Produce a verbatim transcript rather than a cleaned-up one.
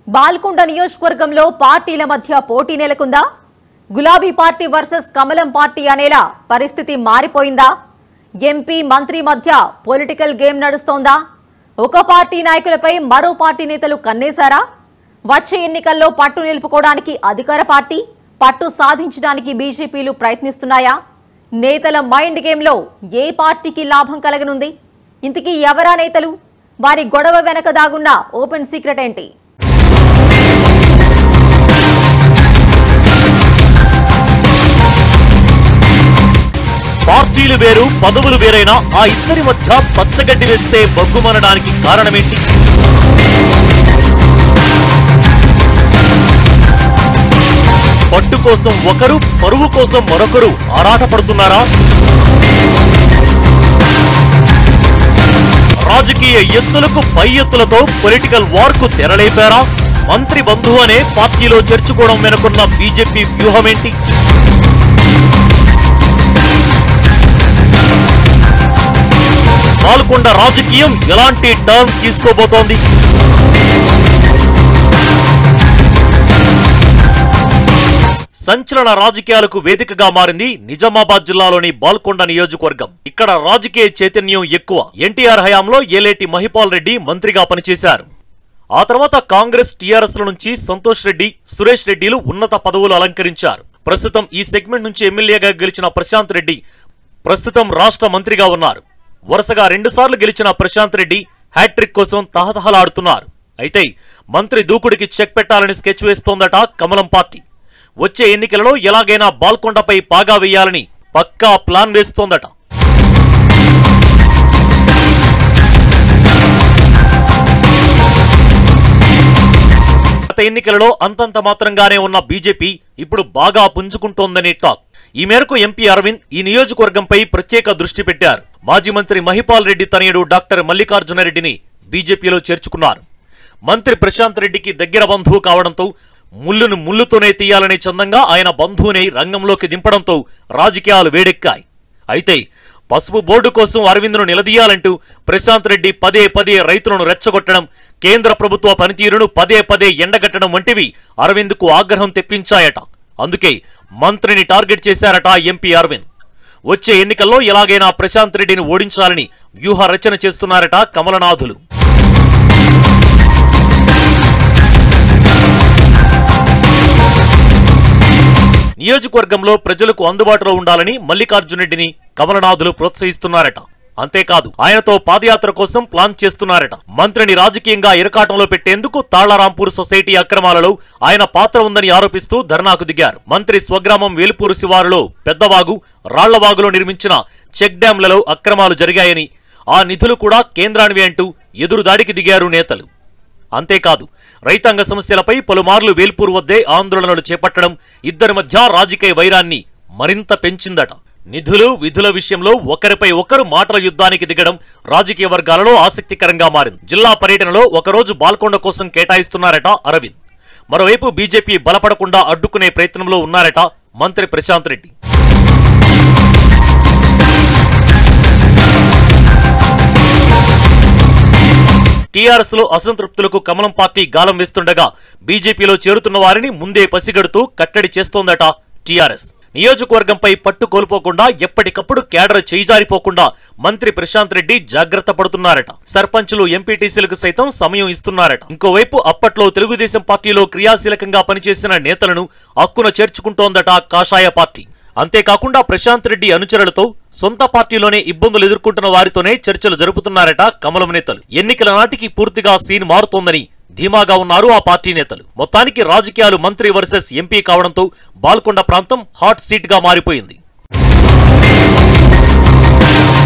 బాల్కొండ నియోజకవర్గంలో పార్టీల మధ్య పోటీ నెలకొందా? గులాబీ పార్టీ వర్సెస్ కమలం పార్టీ అనేలా పరిస్థితి మారిపోయిందా? ఎంపీ మంత్రి మధ్య పొలిటికల్ గేమ్ నడుస్తోందా? ఒక పార్టీ నాయకులపై మరో పార్టీ నేతలు కన్నేశారా? వచ్చే ఎన్నికల్లో పట్టు నిలుపుకోవడానికి అధికార పార్టీ, పట్టు సాధించడానికి బీజేపీలు ప్రయత్నిస్తున్నాయా? నేతల మైండ్ గేమ్లో ఏ పార్టీకి లాభం కలగనుంది? ఇంతకీ ఎవరా నేతలు? వారి గొడవ వెనక దాగున్న ఓపెన్ సీక్రెట్ ఏంటి? పార్టీలు వేరు, పదవులు వేరైనా ఆ ఇద్దరి మధ్య పచ్చగడ్డి వేస్తే బొగ్గుమనడానికి కారణమేంటి? పట్టు కోసం ఒకరు, పరువు కోసం మరొకరు ఆరాటపడుతున్నారా? రాజకీయ ఎత్తులకు పై ఎత్తులతో పొలిటికల్ వార్ కు తెరలేపారా? మంత్రి బంధువు అనే పార్టీలో చేర్చుకోవడం వెనుకున్న బీజేపీ వ్యూహమేంటి? బాల్కొండ రాజకీయం ఎలాంటి టర్న్ తీసుకోబోతోంది? సంచలన రాజకీయాలకు వేదికగా మారింది నిజామాబాద్ జిల్లాలోని బాల్కొండ నియోజకవర్గం. ఇక్కడ రాజకీయ చైతన్యం ఎక్కువ. ఎన్టీఆర్ హయాంలో ఏలేటి మహిపాల్ రెడ్డి మంత్రిగా పనిచేశారు. ఆ తర్వాత కాంగ్రెస్, టీఆర్ఎస్ ల నుంచి సంతోష్ రెడ్డి, సురేష్ రెడ్డిలు ఉన్నత పదవులు అలంకరించారు. ప్రస్తుతం ఈ సెగ్మెంట్ నుంచి ఎమ్మెల్యేగా గెలిచిన ప్రశాంత్ రెడ్డి ప్రస్తుతం రాష్ట్ర మంత్రిగా ఉన్నారు. వరుసగా రెండుసార్లు గెలిచిన ప్రశాంత్ రెడ్డి హ్యాట్రిక్ కోసం తహతహలాడుతున్నారు. అయితే మంత్రి దూకుడికి చెక్ పెట్టాలని స్కెచ్ వేస్తోందట కమలం పార్టీ. వచ్చే ఎన్నికలలో ఎలాగైనా బాల్కొండపై పాగా వేయాలని పక్కా ప్లాన్ వేస్తోందట. గత ఎన్నికలలో అంతంత మాత్రంగానే ఉన్న బీజేపీ ఇప్పుడు బాగా పుంజుకుంటోందని టాక్. ఈ మేరకు ఎంపీ అరవింద్ ఈ నియోజకవర్గంపై ప్రత్యేక దృష్టి పెట్టారు. మాజీ మంత్రి మహిపాల్ రెడ్డి తనయుడు డాక్టర్ మల్లికార్జున రెడ్డిని బీజేపీలో చేర్చుకున్నారు. మంత్రి ప్రశాంత్ రెడ్డికి దగ్గర బంధువు కావడంతో ముల్లును ముల్లుతోనే తీయాలనే చందంగా ఆయన బంధువుని రంగంలోకి దింపడంతో రాజకీయాలు వేడెక్కాయి. అయితే పసుపు బోర్డు కోసం అరవింద్ను నిలదీయాలంటూ ప్రశాంత్ రెడ్డి పదే పదే రైతులను రెచ్చగొట్టడం, కేంద్ర ప్రభుత్వ పనితీరును పదే పదే ఎండగట్టడం వంటివి అరవింద్కు ఆగ్రహం తెప్పించాయట. అందుకే మంత్రిని టార్గెట్ చేశారట ఎంపీ అరవింద్. వచ్చే ఎన్నికల్లో ఎలాగైనా ప్రశాంత్ రెడ్డిని ఓడించాలని వ్యూహ రచన చేస్తున్నారట కమలనాథులు. నియోజకవర్గంలో ప్రజలకు అందుబాటులో ఉండాలని మల్లికార్జున రెడ్డిని కమలనాథులు ప్రోత్సహిస్తున్నారట. అంతేకాదు ఆయనతో పాదయాత్ర కోసం ప్లాన్ చేస్తున్నారట. మంత్రిని రాజకీయంగా ఇరకాటంలో పెట్టేందుకు తాళ్లరాంపూర్ సొసైటీ అక్రమాలలో ఆయన పాత్ర ఉందని ఆరోపిస్తూ ధర్నాకు దిగారు. మంత్రి స్వగ్రామం వేలుపూరు శివారులో పెద్దవాగు, రాళ్లవాగులో నిర్మించిన చెక్ డ్యాంలలో అక్రమాలు జరిగాయని, ఆ నిధులు కూడా కేంద్రానివే అంటూ ఎదురుదాడికి దిగారు నేతలు. అంతేకాదు రైతాంగ సమస్యలపై పలుమార్లు వేల్పూర్ వద్దే ఆందోళనలు చేపట్టడం ఇద్దరి మధ్య రాజకీయ వైరాన్ని మరింత పెంచిందట. నిధులు, విధుల విషయంలో ఒకరిపై ఒకరు మాటల యుద్ధానికి దిగడం రాజకీయ వర్గాలలో ఆసక్తికరంగా మారింది. జిల్లా పర్యటనలో ఒకరోజు బాల్కొండ కోసం కేటాయిస్తున్నారట అరవింద్. మరోవైపు బీజేపీ బలపడకుండా అడ్డుకునే ప్రయత్నంలో ఉన్నారట మంత్రి ప్రశాంత్ రెడ్డి. టీఆర్ఎస్ లో అసంతృప్తులకు కమలం పార్టీ గాలం వేస్తుండగా బీజేపీలో చేరుతున్న వారిని ముందే పసిగడుతూ కట్టడి చేస్తోందట టీఆర్ఎస్. నియోజకవర్గంపై పట్టు కోల్పోకుండా ఎప్పటికప్పుడు కేడర్ చేయిజారిపోకుండా మంత్రి ప్రశాంత్ రెడ్డి జాగ్రత్త పడుతున్నారట. సర్పంచులు, ఎంపీటీసీలకు సైతం సమయం ఇస్తున్నారట. ఇంకోవైపు అప్పట్లో తెలుగుదేశం పార్టీలో క్రియాశీలకంగా పనిచేసిన నేతలను హక్కున చేర్చుకుంటోందట కాషాయ పార్టీ. అంతేకాకుండా ప్రశాంత్ రెడ్డి అనుచరులతో సొంత పార్టీలోనే ఇబ్బందులు ఎదుర్కొంటున్న వారితోనే చర్చలు జరుపుతున్నారట కమలం నేతలు. ఎన్నికల నాటికి పూర్తిగా సీన్ మారుతోందని ధీమాగా ఉన్నారు ఆ పార్టీ నేతలు. మొత్తానికి రాజకీయాలు మంత్రి వర్సెస్ ఎంపీ కావడంతో బాల్కొండ ప్రాంతం హాట్ సీట్ గా మారిపోయింది.